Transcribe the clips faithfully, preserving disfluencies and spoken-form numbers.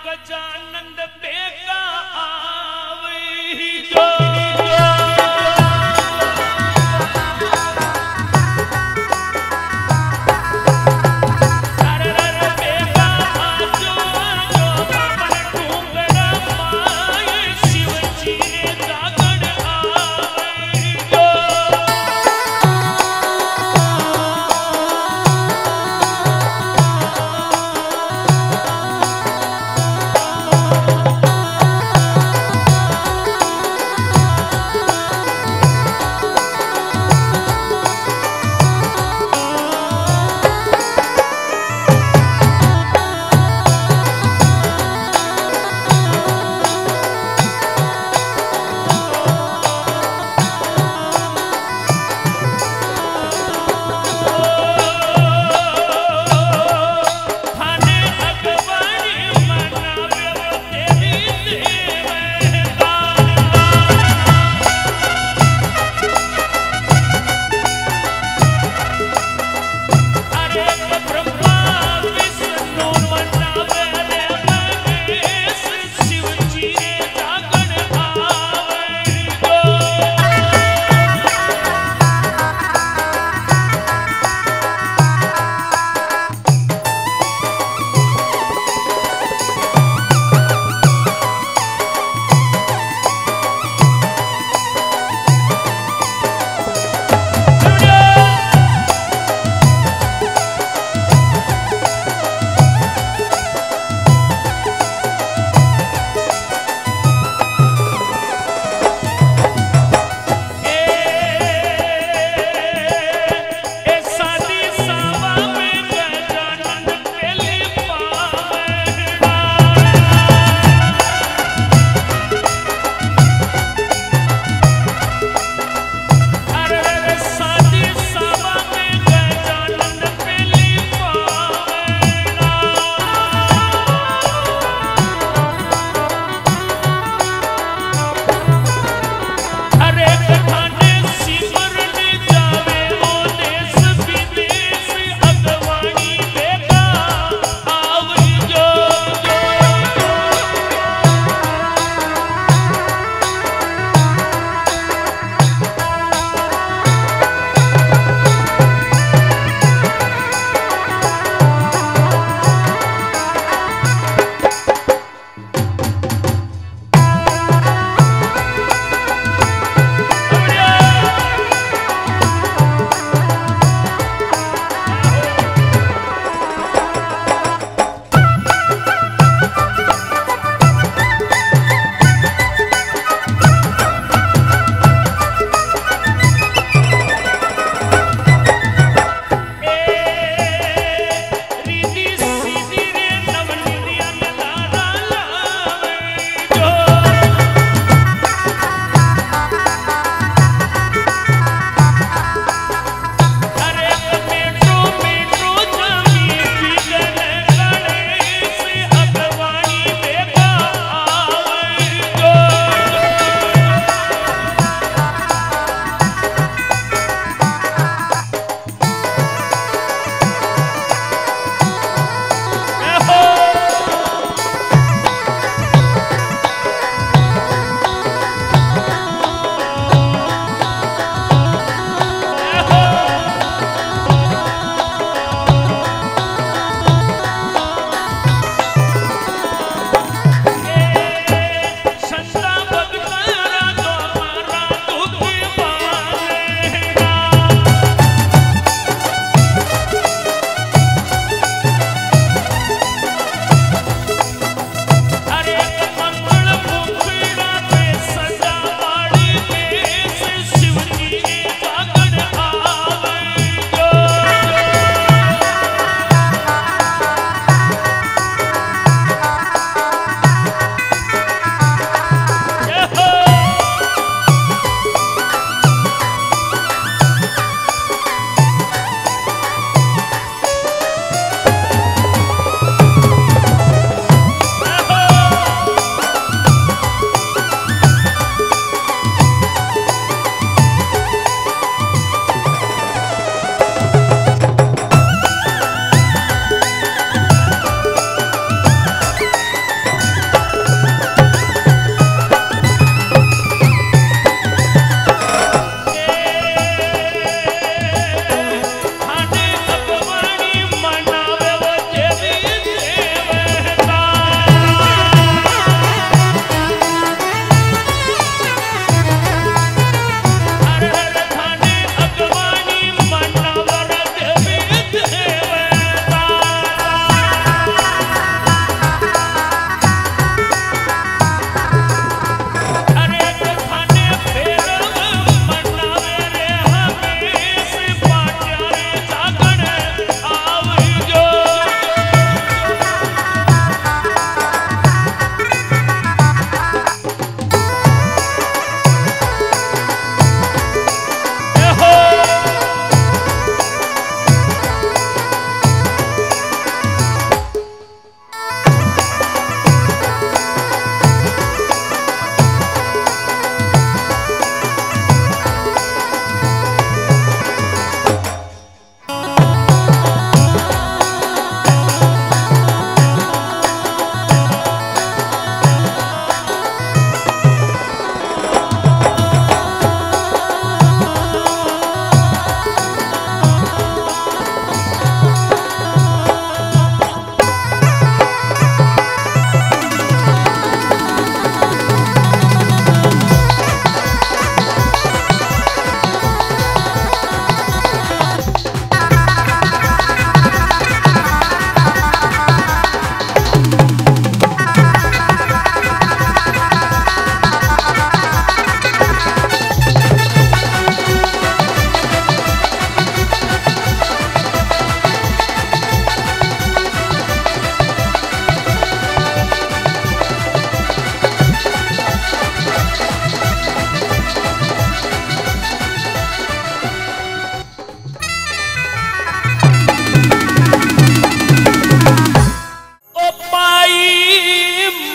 गजानंद बेगा आवई जो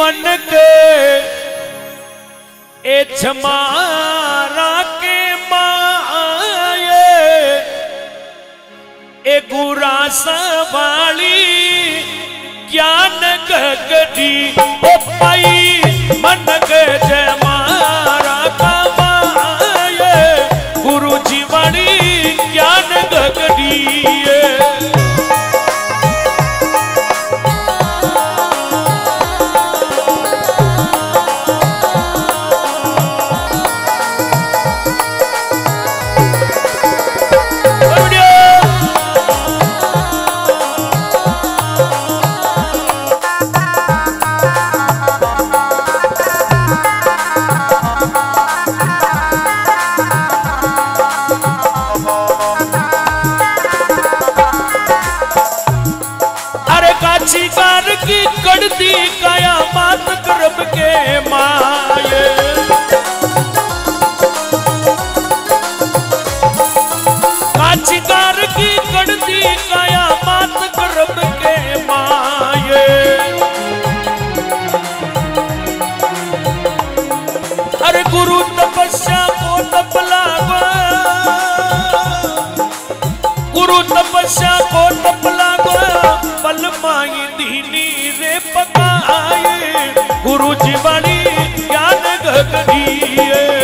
मन के ए छमारा के माए ए गुरास वाली ज्ञान गगड़ी ओ पाई मन के जमारा का माए गुरु जी वाली ज्ञान गगड़ी शिकार की कड़ती काया मात करब के माये शिकार की कड़ती काया मात करब के माये अरे गुरु तपस्या को तप लागो गुरु तपस्या को तप लागो पल माई दीनी रे पकाए गुरु जी वाली ज्ञान गगड़ी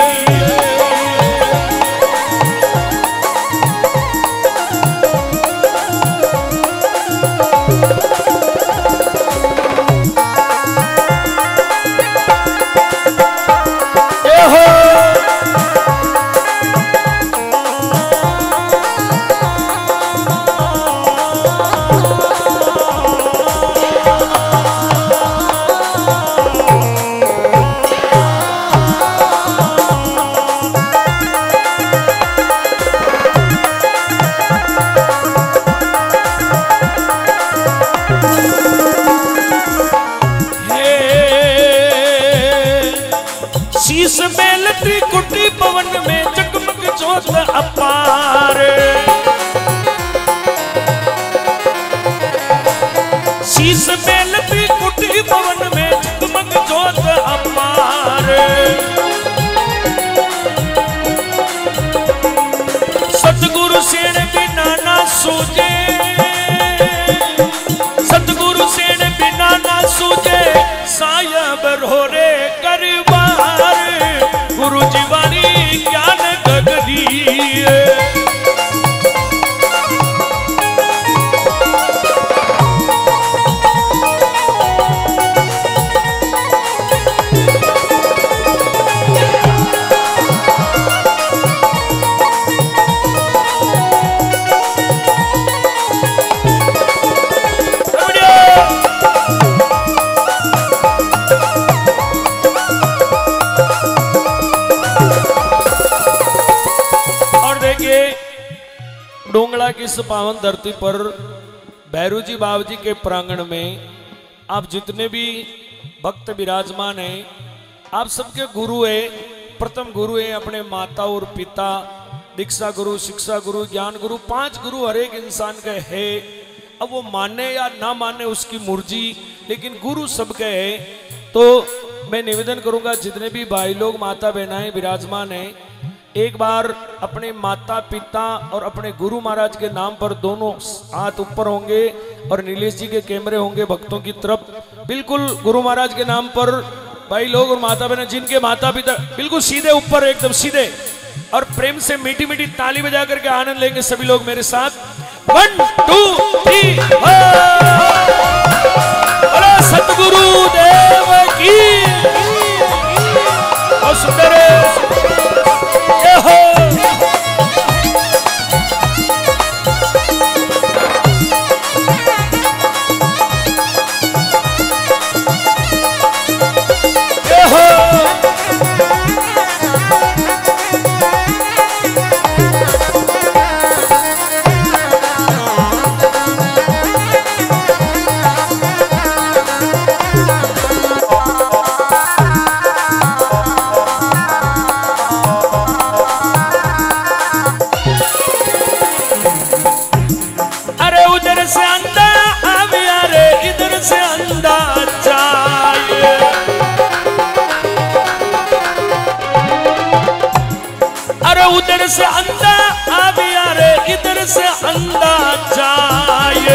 शीश मेलती कुटी पवन में जगमग जोत अपार शीश मेलती कुटी पवन में जगमग जोत अपार सतगुरु सेण बिना ना सूझे सतगुरु सेण बिना ना सूझे सायब रोरे करबार गुरु जी वाली ज्ञान गगड़ी डोंगला की इस पावन धरती पर भैरू जी बाबा जी के प्रांगण में आप जितने भी भक्त विराजमान हैं आप सबके गुरु है प्रथम गुरु है अपने माता और पिता दीक्षा गुरु शिक्षा गुरु ज्ञान गुरु पांच गुरु हर एक इंसान के है अब वो माने या ना माने उसकी मर्जी लेकिन गुरु सबके है। तो मैं निवेदन करूंगा जितने भी भाई लोग माता बहनाएं विराजमान हैं एक बार अपने माता पिता और अपने गुरु महाराज के नाम पर दोनों हाथ ऊपर होंगे और नीलेश जी के कैमरे होंगे भक्तों की तरफ बिल्कुल गुरु महाराज के नाम पर भाई लोग और माता बहन जिनके माता पिता बिल्कुल सीधे ऊपर एकदम सीधे और प्रेम से मीठी मीठी ताली बजा करके आनंद लेंगे सभी लोग मेरे साथ वन टू थ्री बोलो सतगुरु देव की और सुंदर इधर से अंधा आविया रे इधर से अंधा जाए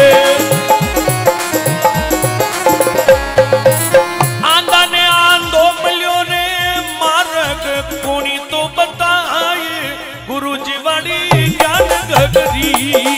आंधा ने आंधो मिलियो ने मार्ग कोनी तो बताए गुरु जी वाली ज्ञान गगरी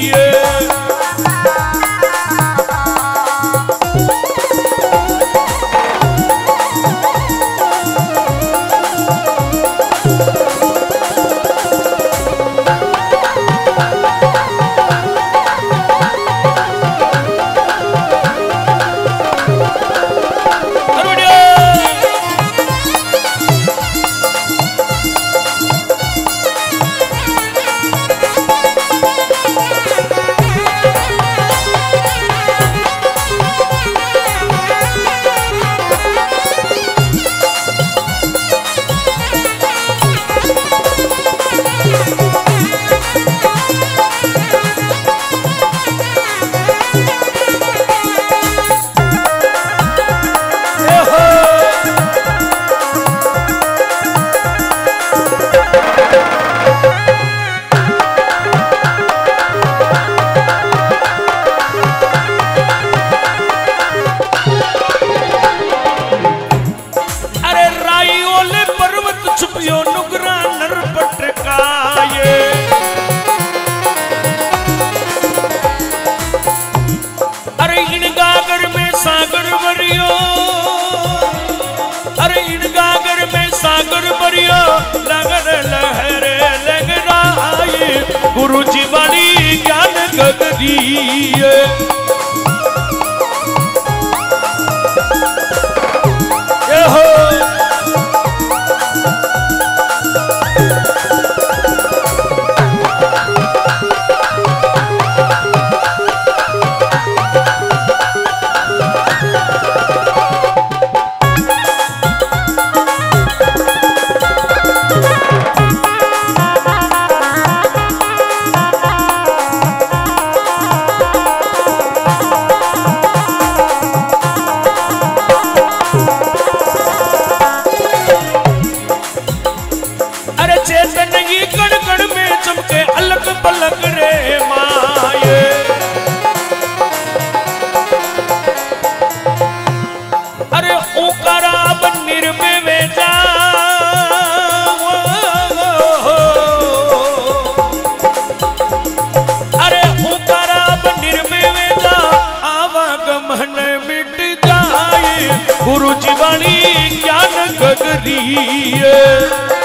गुरु जी वाली ज्ञान गगरी हो पलक रे माये अरे ओकारा बन्नीर में वेजा अरे ओकारा बन्नीर में वेजा आवागमन मिट जाए गुरु जी वाली ज्ञान गगरी